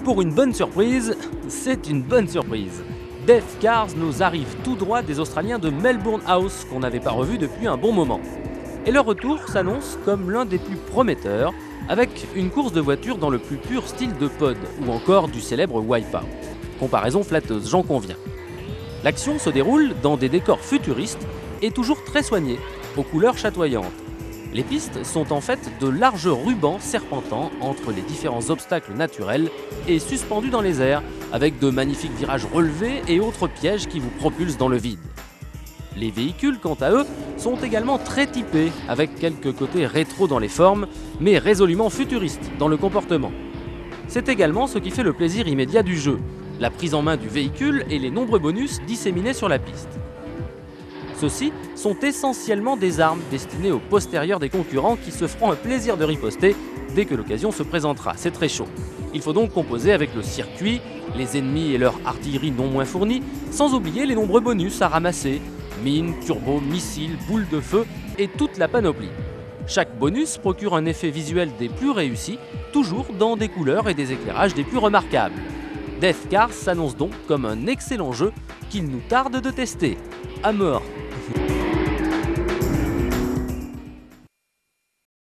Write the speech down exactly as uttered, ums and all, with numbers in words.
Pour une bonne surprise, c'est une bonne surprise. Death Cars nous arrive tout droit des Australiens de Melbourne House qu'on n'avait pas revu depuis un bon moment. Et leur retour s'annonce comme l'un des plus prometteurs, avec une course de voitures dans le plus pur style de pod, ou encore du célèbre Wipeout. Comparaison flatteuse, j'en conviens. L'action se déroule dans des décors futuristes et toujours très soignés, aux couleurs chatoyantes. Les pistes sont en fait de larges rubans serpentant entre les différents obstacles naturels et suspendus dans les airs, avec de magnifiques virages relevés et autres pièges qui vous propulsent dans le vide. Les véhicules, quant à eux, sont également très typés, avec quelques côtés rétro dans les formes, mais résolument futuristes dans le comportement. C'est également ce qui fait le plaisir immédiat du jeu, la prise en main du véhicule et les nombreux bonus disséminés sur la piste. Ceux-ci sont essentiellement des armes destinées aux postérieurs des concurrents qui se feront un plaisir de riposter dès que l'occasion se présentera, c'est très chaud. Il faut donc composer avec le circuit, les ennemis et leur artillerie non moins fournie, sans oublier les nombreux bonus à ramasser, mines, turbos, missiles, boules de feu et toute la panoplie. Chaque bonus procure un effet visuel des plus réussis, toujours dans des couleurs et des éclairages des plus remarquables. Death Cars s'annonce donc comme un excellent jeu qu'il nous tarde de tester. À mort!